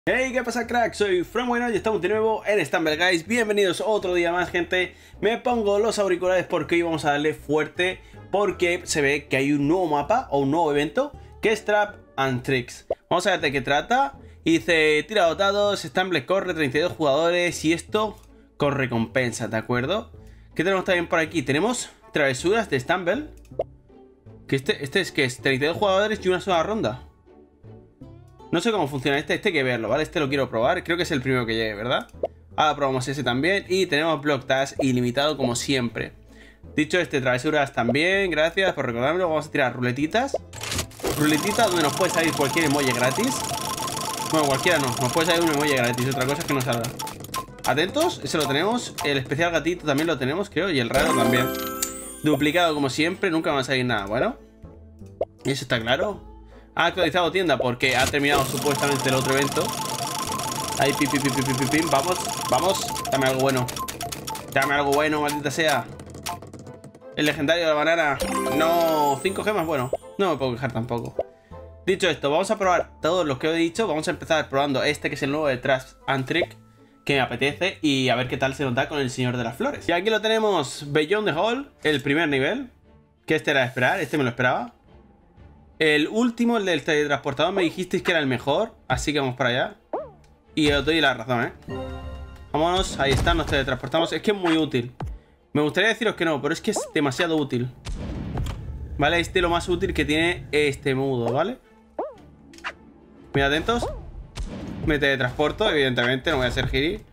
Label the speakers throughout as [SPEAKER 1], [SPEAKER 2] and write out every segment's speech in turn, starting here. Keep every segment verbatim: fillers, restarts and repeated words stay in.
[SPEAKER 1] Hey, ¿qué pasa, crack? Soy Fran y estamos de nuevo en Stumble Guys. Bienvenidos otro día más, gente. Me pongo los auriculares porque hoy vamos a darle fuerte, porque se ve que hay un nuevo mapa o un nuevo evento que es Trap and Tricks. Vamos a ver de qué trata. Y dice, tira dotados, Stumble corre, treinta y dos jugadores y esto con recompensa, ¿de acuerdo? ¿Qué tenemos también por aquí? Tenemos travesuras de Stumble. Que este, este es que es treinta y dos jugadores y una sola ronda. No sé cómo funciona este, este hay que verlo, ¿vale? Este lo quiero probar, creo que es el primero que llegue, ¿verdad? Ahora probamos ese también y tenemos Block Task ilimitado como siempre. Dicho este, travesuras también, gracias por recordármelo. Vamos a tirar ruletitas. Ruletitas donde nos puede salir cualquier emoji gratis. Bueno, cualquiera no, nos puede salir un emoji gratis, otra cosa es que nos salga. Atentos, ese lo tenemos, el especial gatito también lo tenemos, creo, y el raro también. Duplicado como siempre, nunca va a salir nada, bueno. Eso está claro. Ha actualizado tienda porque ha terminado supuestamente el otro evento. Ahí, pi, pi, pi, pi, pi, pi, pi. Vamos, vamos. Dame algo bueno. Dame algo bueno, maldita sea. El legendario de la banana. No, cinco gemas, bueno. No me puedo quejar tampoco. Dicho esto, vamos a probar todos los que he dicho. Vamos a empezar probando este que es el nuevo de Trap and Tricks, que me apetece. Y a ver qué tal se nos da con el señor de las flores. Y aquí lo tenemos, Beyond the Hall, el primer nivel. Que este era de esperar, este me lo esperaba. El último, el del teletransportador, me dijisteis que era el mejor. Así que vamos para allá. Y os doy la razón, ¿eh? Vámonos, ahí está, nos teletransportamos. Es que es muy útil. Me gustaría deciros que no, pero es que es demasiado útil. ¿Vale? Este es lo más útil que tiene este modo, ¿vale? Mira, atentos. Me teletransporto, evidentemente, no voy a hacer giri.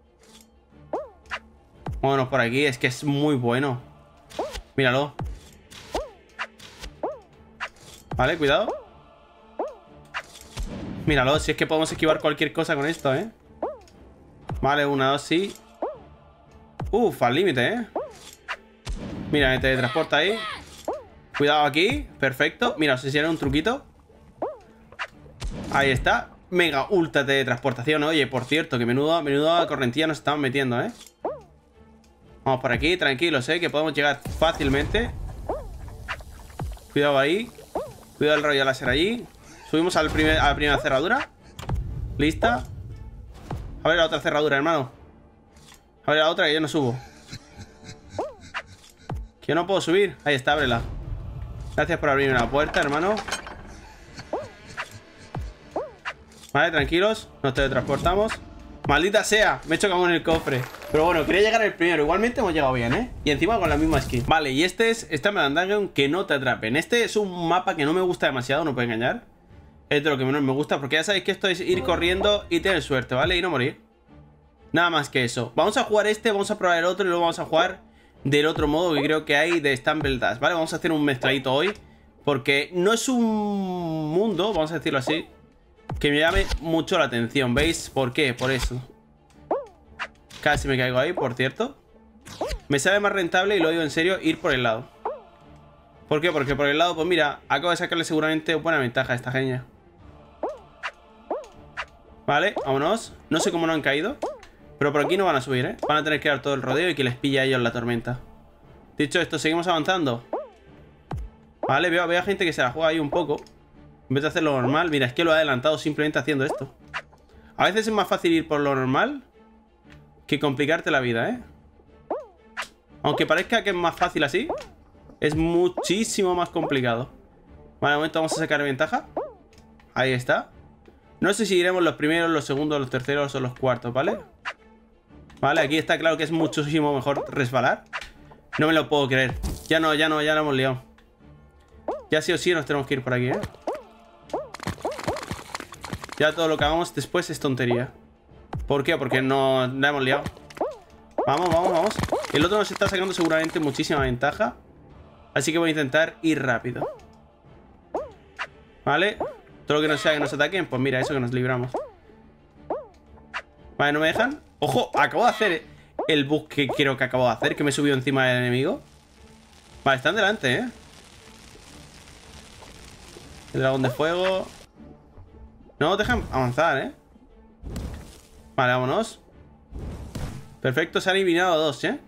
[SPEAKER 1] Vámonos por aquí, es que es muy bueno. Míralo. Vale, cuidado. Míralo, si es que podemos esquivar cualquier cosa con esto, ¿eh? Vale, una, dos, sí. Uf, al límite, ¿eh? Mira, me teletransporta ahí. Cuidado aquí, perfecto. Mira, os enseñaré un truquito. Ahí está. Mega ultra teletransportación. Oye, por cierto, que menudo, menudo correntilla nos estamos metiendo, ¿eh? Vamos por aquí, tranquilos, ¿eh? Que podemos llegar fácilmente. Cuidado ahí. Cuidado el rollo láser allí. Subimos al primer, a la primera cerradura. Lista. A ver la otra cerradura, hermano. A ver la otra, que yo no subo. Que yo no puedo subir. Ahí está, ábrela. Gracias por abrirme la puerta, hermano. Vale, tranquilos. Nos teletransportamos. Maldita sea, me he chocado con el cofre. Pero bueno, quería llegar el primero. Igualmente hemos llegado bien, ¿eh? Y encima con la misma skin. Vale, y este es esta Dungeon que no te atrapen. Este es un mapa que no me gusta demasiado, no puedo engañar. Es de lo que menos me gusta, porque ya sabéis que esto es ir corriendo y tener suerte, ¿vale? Y no morir. Nada más que eso. Vamos a jugar este, vamos a probar el otro y luego vamos a jugar del otro modo que creo que hay de Stumble Dash, ¿vale? Vamos a hacer un mezcladito hoy, porque no es un mundo, vamos a decirlo así, que me llame mucho la atención. ¿Veis? ¿Por qué? Por eso. Casi me caigo ahí, por cierto. Me sale más rentable, y lo digo en serio, ir por el lado. ¿Por qué? Porque por el lado, pues mira, acabo de sacarle seguramente buena ventaja a esta genia. Vale, vámonos. No sé cómo no han caído, pero por aquí no van a subir, ¿eh? Van a tener que dar todo el rodeo y que les pille a ellos la tormenta. Dicho esto, seguimos avanzando. Vale, veo, veo a gente que se la juega ahí un poco. En vez de hacer lo normal, mira, es que lo ha adelantado simplemente haciendo esto. A veces es más fácil ir por lo normal que complicarte la vida, ¿eh? Aunque parezca que es más fácil así, es muchísimo más complicado. Vale, de momento vamos a sacar ventaja. Ahí está. No sé si iremos los primeros, los segundos, los terceros o los cuartos, ¿vale? Vale, aquí está claro que es muchísimo mejor resbalar. No me lo puedo creer. Ya no, ya no, ya lo hemos liado. Ya sí o sí nos tenemos que ir por aquí, ¿eh? Ya todo lo que hagamos después es tontería. ¿Por qué? Porque no la hemos liado. Vamos, vamos, vamos. El otro nos está sacando seguramente muchísima ventaja. Así que voy a intentar ir rápido. Vale. Todo lo que no sea que nos ataquen, pues mira, eso que nos libramos. Vale, ¿no me dejan? ¡Ojo! Acabo de hacer el bug que creo que acabo de hacer, que me he subido encima del enemigo. Vale, están delante, ¿eh? El dragón de fuego. No nos dejan avanzar, ¿eh? Vale, vámonos. Perfecto, se han eliminado dos, ¿eh?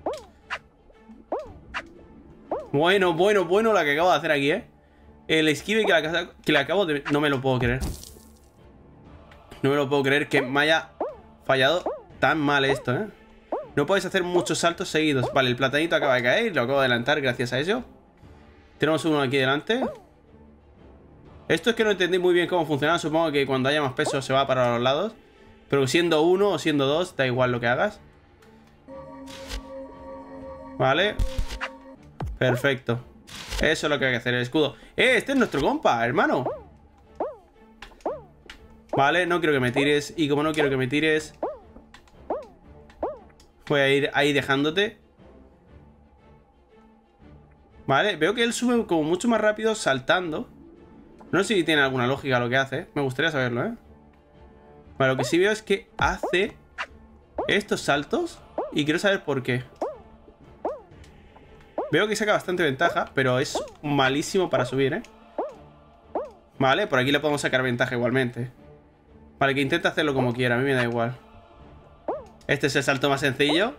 [SPEAKER 1] Bueno, bueno, bueno la que acabo de hacer aquí, ¿eh? El esquive que, la, que le acabo de... No me lo puedo creer. No me lo puedo creer que me haya fallado tan mal esto, ¿eh? No puedes hacer muchos saltos seguidos. Vale, el platanito acaba de caer. Lo acabo de adelantar gracias a eso. Tenemos uno aquí delante. Esto es que no entendí muy bien cómo funciona. Supongo que cuando haya más peso se va para los lados. Pero siendo uno o siendo dos, da igual lo que hagas. Vale. Perfecto. Eso es lo que hay que hacer, el escudo. ¡Eh! Este es nuestro compa, hermano. Vale, no quiero que me tires. Y como no quiero que me tires, voy a ir ahí dejándote. Vale, veo que él sube como mucho más rápido saltando. No sé si tiene alguna lógica lo que hace. Me gustaría saberlo, ¿eh? Vale, lo que sí veo es que hace estos saltos y quiero saber por qué. Veo que saca bastante ventaja, pero es malísimo para subir, ¿eh? Vale, por aquí le podemos sacar ventaja igualmente. Vale, que intenta hacerlo como quiera, a mí me da igual. Este es el salto más sencillo.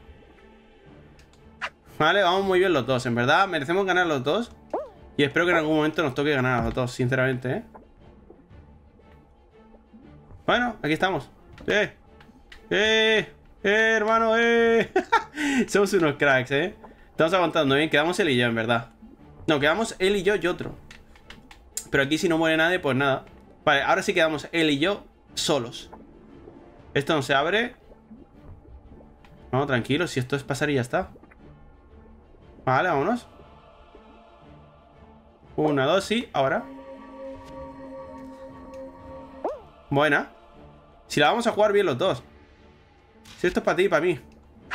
[SPEAKER 1] Vale, vamos muy bien los dos, en verdad merecemos ganar los dos. Y espero que en algún momento nos toque ganar a los dos, sinceramente, ¿eh? Bueno, aquí estamos. ¡Eh! ¡Eh! ¡Eh, hermano! ¡Eh! Somos unos cracks, ¿eh? Estamos aguantando bien. Quedamos él y yo, en verdad. No, quedamos él y yo y otro. Pero aquí si no muere nadie, pues nada. Vale, ahora sí quedamos él y yo solos. Esto no se abre. No, tranquilo, si esto es pasar y ya está. Vale, vámonos. Una, dos, sí, ahora. Buena. Si la vamos a jugar bien los dos. Si esto es para ti y para mí.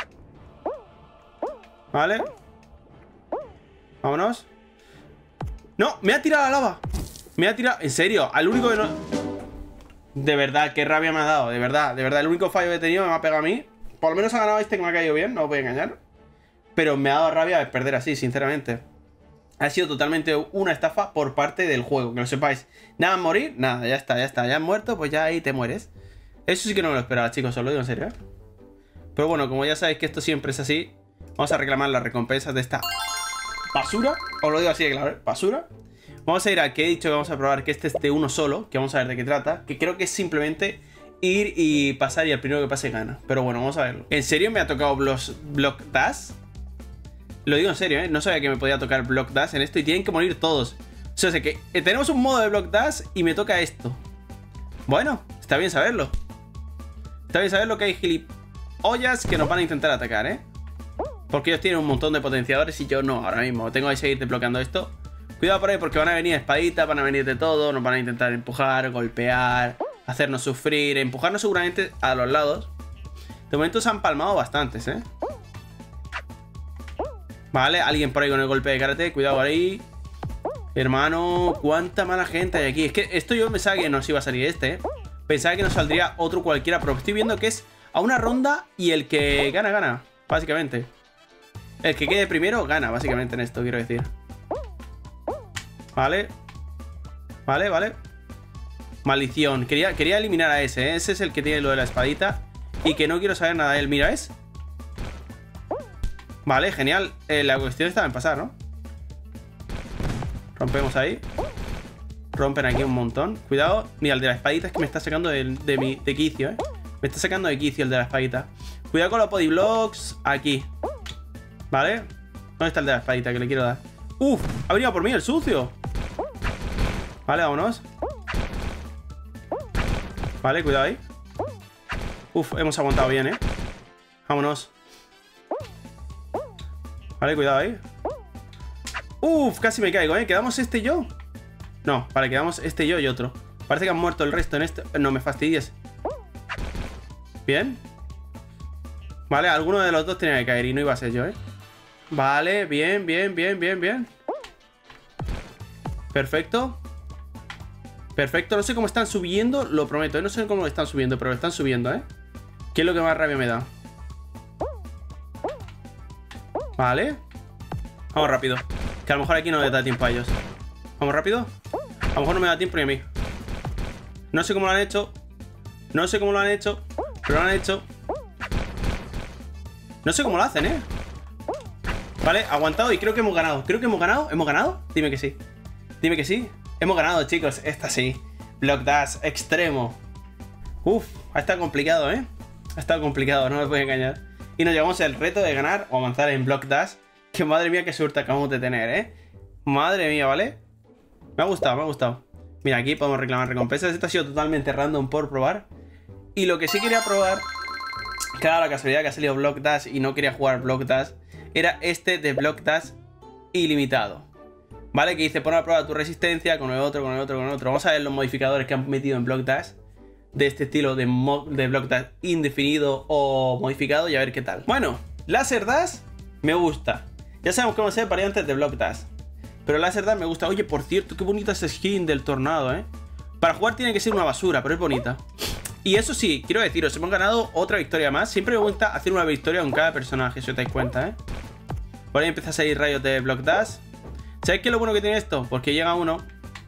[SPEAKER 1] Vale. Vámonos. No, me ha tirado la lava. Me ha tirado, en serio, al único que no... De verdad, qué rabia me ha dado. De verdad, de verdad, el único fallo que he tenido me ha pegado a mí. Por lo menos ha ganado este que me ha caído bien, no os voy a engañar. Pero me ha dado rabia de perder así, sinceramente. Ha sido totalmente una estafa por parte del juego, que lo sepáis. Nada más morir, nada, ya está, ya está. Ya has muerto, pues ya ahí te mueres. Eso sí que no me lo esperaba, chicos, os lo digo en serio, ¿eh? Pero bueno, como ya sabéis que esto siempre es así, vamos a reclamar las recompensas de esta basura. Os lo digo así de claro, ¿eh? Basura. Vamos a ir a que he dicho que vamos a probar que este es de uno solo, que vamos a ver de qué trata. Que creo que es simplemente ir y pasar y el primero que pase gana. Pero bueno, vamos a verlo. ¿En serio me ha tocado Block Dash? Lo digo en serio, ¿eh? No sabía que me podía tocar Block Dash en esto y tienen que morir todos. O sea, sé que eh, tenemos un modo de Block Dash y me toca esto. Bueno, está bien saberlo. Está bien saberlo que hay gilipollas que nos van a intentar atacar, ¿eh? Porque ellos tienen un montón de potenciadores y yo no, ahora mismo. Tengo que seguir desbloqueando esto. Cuidado por ahí porque van a venir espaditas, van a venir de todo. Nos van a intentar empujar, golpear, hacernos sufrir, empujarnos seguramente a los lados. De momento se han palmado bastantes, ¿eh? Vale, alguien por ahí con el golpe de karate. Cuidado ahí. Hermano, cuánta mala gente hay aquí. Es que esto yo pensaba que nos iba a salir este, ¿eh? Pensaba que nos saldría otro cualquiera, pero estoy viendo que es a una ronda y el que gana, gana, básicamente. El que quede primero gana, básicamente, en esto, quiero decir. Vale. Vale, vale. Maldición. Quería, quería eliminar a ese, ¿eh? Ese es el que tiene lo de la espadita y que no quiero saber nada de él. Mira, ¿es? Vale, genial. Eh, la cuestión estaba en pasar, ¿no? Rompemos ahí. Rompen aquí un montón. Cuidado. Mira, el de la espadita es que me está sacando de, de mi de quicio, ¿eh? Me está sacando de quicio el de la espadita. Cuidado con los bodyblocks. Aquí. ¿Vale? ¿Dónde está el de la espadita que le quiero dar? ¡Uf! Ha venido por mí el sucio. Vale, vámonos. Vale, cuidado ahí. Uf, hemos aguantado bien, ¿eh? Vámonos. Vale, cuidado ahí. Uf, casi me caigo, ¿eh? ¿Quedamos este y yo? No, vale, quedamos este y yo y otro. Parece que han muerto el resto en este. No me fastidies. Bien. Vale, alguno de los dos tenía que caer y no iba a ser yo, ¿eh? Vale, bien, bien, bien, bien, bien. Perfecto. Perfecto, no sé cómo están subiendo, lo prometo, ¿eh? No sé cómo lo están subiendo, pero lo están subiendo, ¿eh? ¿Qué es lo que más rabia me da? Vale. Vamos rápido. Que a lo mejor aquí no les da tiempo a ellos. Vamos rápido. A lo mejor no me da tiempo ni a mí. No sé cómo lo han hecho. No sé cómo lo han hecho. Pero lo han hecho. No sé cómo lo hacen, ¿eh? Vale, aguantado y creo que hemos ganado. Creo que hemos ganado. ¿Hemos ganado? Dime que sí. Dime que sí. Hemos ganado, chicos. Esta sí. Block Dash extremo. Uf, ha estado complicado, ¿eh? Ha estado complicado, no me puedo engañar. Y nos llevamos el reto de ganar o avanzar en Block Dash. Que madre mía, qué suerte acabamos de tener, ¿eh? Madre mía, ¿vale? Me ha gustado, me ha gustado. Mira, aquí podemos reclamar recompensas. Esto ha sido totalmente random por probar. Y lo que sí quería probar, claro, la casualidad que ha salido Block Dash y no quería jugar Block Dash, era este de Block Dash ilimitado. ¿Vale? Que dice, pon a prueba tu resistencia con el otro, con el otro, con el otro. Vamos a ver los modificadores que han metido en Block Dash de este estilo de, de Block Dash indefinido o modificado y a ver qué tal. Bueno, Laser Dash me gusta. Ya sabemos cómo ser variantes de Block Dash, pero Laser Dash me gusta. Oye, por cierto, qué bonita esa skin del tornado, ¿eh? Para jugar tiene que ser una basura, pero es bonita. Y eso sí, quiero deciros, hemos ganado otra victoria más. Siempre me gusta hacer una victoria con cada personaje, si os dais cuenta, ¿eh? Por ahí empieza a salir rayos de Block Dash. ¿Sabéis qué es lo bueno que tiene esto? Porque llega uno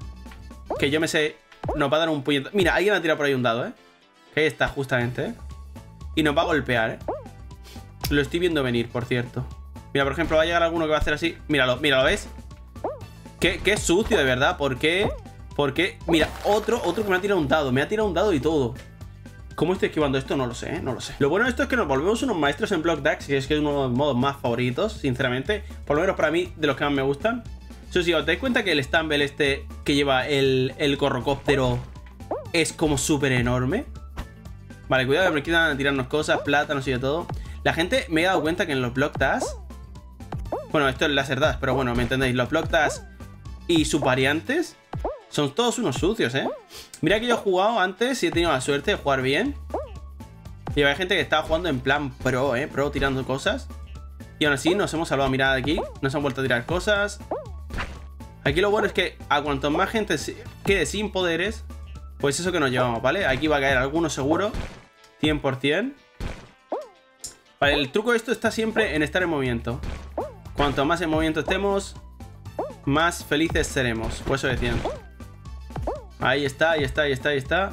[SPEAKER 1] que yo me sé, nos va a dar un puñetazo. Mira, alguien ha tirado por ahí un dado, ¿eh? Que ahí está, justamente, ¿eh? Y nos va a golpear, ¿eh? Lo estoy viendo venir, por cierto. Mira, por ejemplo, va a llegar alguno que va a hacer así. Míralo, míralo, ¿ves? Qué, qué sucio, de verdad. ¿Por qué? ¿Por qué? Mira, otro, otro que me ha tirado un dado. Me ha tirado un dado y todo. ¿Cómo estoy esquivando esto? No lo sé, ¿eh? No lo sé. Lo bueno de esto es que nos volvemos unos maestros en Block Dash, y es que es uno de los modos más favoritos, sinceramente. Por lo menos para mí, de los que más me gustan. Eso sí, os dais cuenta que el Stumble este que lleva el, el corrocóptero es como súper enorme. Vale, cuidado que me quieran tirarnos cosas, plátanos y de todo. La gente me he dado cuenta que en los Block Dash, bueno, esto es Laser Dash, pero bueno, me entendéis, los Block Dash y sus variantes son todos unos sucios, ¿eh? Mira que yo he jugado antes y he tenido la suerte de jugar bien. Y hay gente que estaba jugando en plan pro, ¿eh? Pro tirando cosas. Y aún así nos hemos salvado. Mirad aquí, nos han vuelto a tirar cosas. Aquí lo bueno es que a cuanto más gente quede sin poderes, pues eso que nos llevamos, ¿vale? Aquí va a caer alguno seguro, cien por cien. Vale, el truco de esto está siempre en estar en movimiento. Cuanto más en movimiento estemos, más felices seremos. Por eso decían. Ahí está, ahí está, ahí está, ahí está.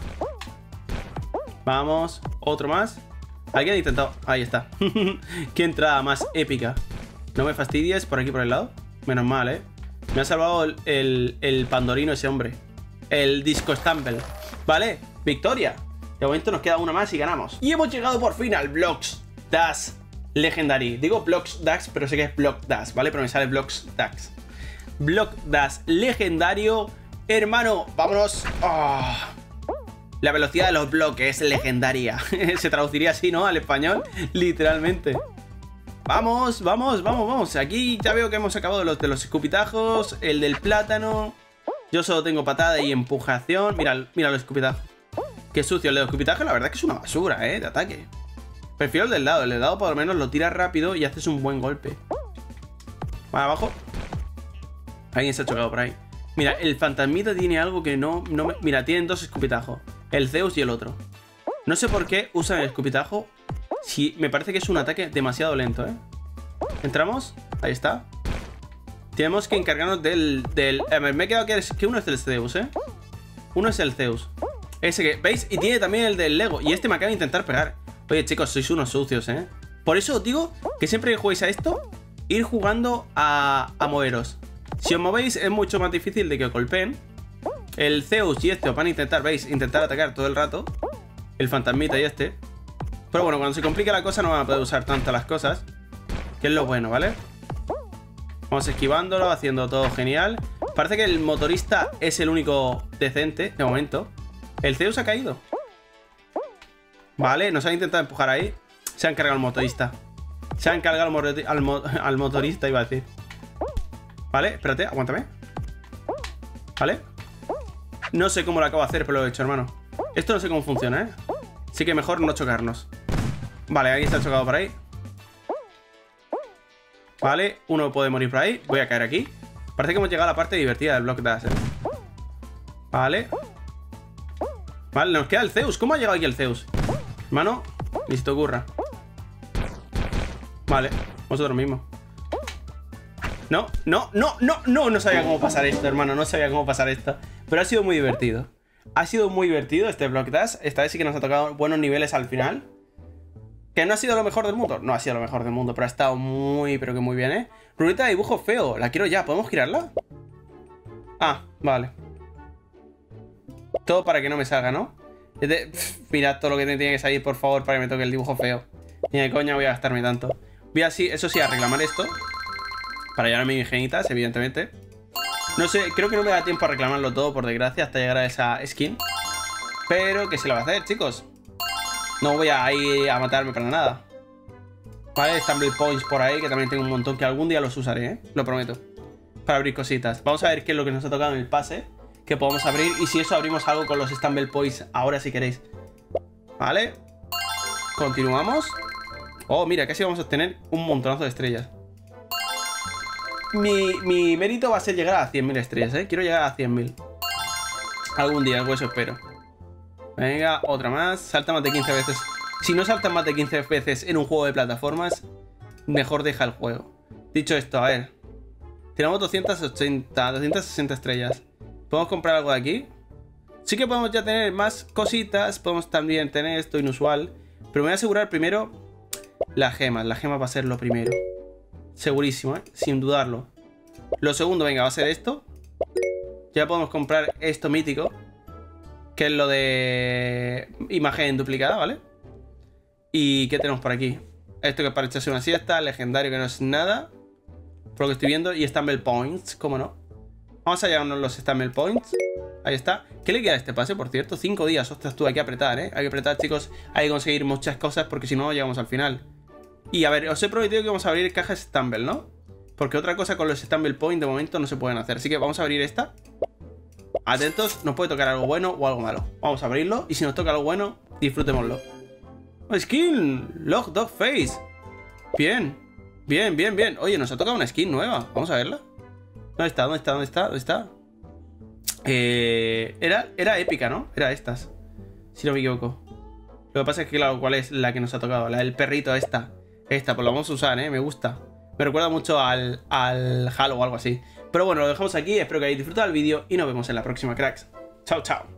[SPEAKER 1] Vamos, otro más. Alguien ha intentado, ahí está. Qué entrada más épica. No me fastidies por aquí por el lado. Menos mal, ¿eh? Me ha salvado el, el, el pandorino ese hombre. El Disco Stumble. Vale, victoria. De momento nos queda una más y ganamos. Y hemos llegado por fin al Blocks Dash Legendary. Digo Blocks Dash, pero sé que es Block Dash, ¿vale? Pero me sale Blocks Dash. Block Dash legendario. Hermano, vámonos. Oh. La velocidad de los bloques es legendaria. Se traduciría así, ¿no? Al español, literalmente. Vamos, vamos, vamos, vamos. Aquí ya veo que hemos acabado los de los escupitajos. El del plátano. Yo solo tengo patada y empujación. Mira, mira los escupitajos. Qué sucio. El de los escupitajos la verdad es que es una basura, ¿eh? De ataque. Prefiero el del dado. El del dado por lo menos lo tiras rápido y haces un buen golpe. Vale, abajo. Alguien se ha chocado por ahí. Mira, el fantasmita tiene algo que no... no me... Mira, tienen dos escupitajos. El Zeus y el otro. No sé por qué usan el escupitajo. Si me parece que es un ataque demasiado lento, ¿eh? Entramos. Ahí está. Tenemos que encargarnos del... del... Eh, me he quedado que, es, que uno es del Zeus, ¿eh? Uno es el Zeus. Ese que... ¿Veis? Y tiene también el del Lego. Y este me acaba de intentar pegar. Oye, chicos, sois unos sucios, ¿eh? Por eso os digo que siempre que juguéis a esto, ir jugando a, a moveros. Si os movéis es mucho más difícil de que os golpeen. El Zeus y este os van a intentar, ¿veis? Intentar atacar todo el rato. El fantasmita y este. Pero bueno, cuando se complica la cosa no van a poder usar tantas las cosas. Que es lo bueno, ¿vale? Vamos esquivándolo, haciendo todo genial. Parece que el motorista es el único decente, de momento. El Zeus ha caído. Vale, nos han intentado empujar ahí. Se han cargado al motorista. Se han cargado al, al, mo al motorista, iba a decir. Vale, espérate, aguántame. Vale. No sé cómo lo acabo de hacer, pero lo he hecho, hermano. Esto no sé cómo funciona, ¿eh? Así que mejor no chocarnos. Vale, ahí está chocado por ahí. Vale, uno puede morir por ahí. Voy a caer aquí. Parece que hemos llegado a la parte divertida del Block Dash, ¿eh? Vale. Vale, nos queda el Zeus. ¿Cómo ha llegado aquí el Zeus? Hermano, ni se te ocurra. Vale, vosotros mismos. No, no, no, no, no, no sabía cómo pasar esto, hermano. No sabía cómo pasar esto. Pero ha sido muy divertido. Ha sido muy divertido este Block Dash. Esta vez sí que nos ha tocado buenos niveles al final. ¿Que no ha sido lo mejor del mundo? No ha sido lo mejor del mundo, pero ha estado muy, pero que muy bien, ¿eh? Ruleta de dibujo feo. La quiero ya. ¿Podemos girarla? Ah, vale. Todo para que no me salga, ¿no? De, pff, mirad todo lo que me tiene que salir, por favor, para que me toque el dibujo feo. Ni de coña voy a gastarme tanto. Voy así, eso sí, a reclamar esto. Para llevarme mis genitas, evidentemente. No sé, creo que no me da tiempo a reclamarlo todo, por desgracia, hasta llegar a esa skin. Pero que se lo va a hacer, chicos. No voy a ir a matarme para nada. Vale, Stumble Points por ahí, que también tengo un montón, que algún día los usaré, ¿eh? Lo prometo. Para abrir cositas. Vamos a ver qué es lo que nos ha tocado en el pase, que podemos abrir, y si eso abrimos algo con los Stumble Points ahora si queréis. Vale. Continuamos. Oh, mira, casi vamos a obtener un montonazo de estrellas. Mi, mi mérito va a ser llegar a cien mil estrellas, ¿eh? Quiero llegar a cien mil. Algún día, algo eso espero. Venga, otra más. Salta más de quince veces. Si no saltan más de quince veces en un juego de plataformas, mejor deja el juego. Dicho esto, a ver. Tenemos doscientas ochenta, doscientas sesenta estrellas. ¿Podemos comprar algo de aquí? Sí que podemos ya tener más cositas. Podemos también tener esto inusual. Pero me voy a asegurar primero las gemas. La gema va a ser lo primero. Segurísimo, ¿eh? Sin dudarlo. Lo segundo, venga, va a ser esto. Ya podemos comprar esto mítico, que es lo de imagen duplicada, ¿vale? ¿Y qué tenemos por aquí? Esto que es para echarse una siesta. Legendario, que no es nada, por lo que estoy viendo. Y Stumble Points, ¿cómo no? Vamos a llevarnos los Stumble Points. Ahí está. ¿Qué le queda a este pase, por cierto? Cinco días. Ostras, tú, hay que apretar, ¿eh? Hay que apretar, chicos. Hay que conseguir muchas cosas, porque si no, llegamos al final. Y a ver, os he prometido que vamos a abrir cajas Stumble, ¿no? Porque otra cosa con los Stumble Point de momento no se pueden hacer. Así que vamos a abrir esta. Atentos, nos puede tocar algo bueno o algo malo. Vamos a abrirlo y si nos toca algo bueno, disfrutémoslo. Skin, Log Dog Face. Bien, bien, bien, bien. Oye, nos ha tocado una skin nueva. Vamos a verla. ¿Dónde está? ¿Dónde está? ¿Dónde está? ¿Dónde está? Eh, era, era épica, ¿no? Era estas, si no me equivoco. Lo que pasa es que, claro, ¿cuál es la que nos ha tocado? La del perrito, esta. Esta, pues la vamos a usar, ¿eh? Me gusta. Me recuerda mucho al, al Halo o algo así. Pero bueno, lo dejamos aquí. Espero que hayáis disfrutado del vídeo y nos vemos en la próxima, cracks. Chao, chao.